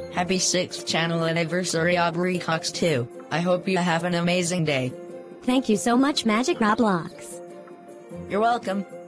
Happy 6th channel anniversary Aubrey Cox 2. I hope you have an amazing day. Thank you so much, Magic Roblox. You're welcome.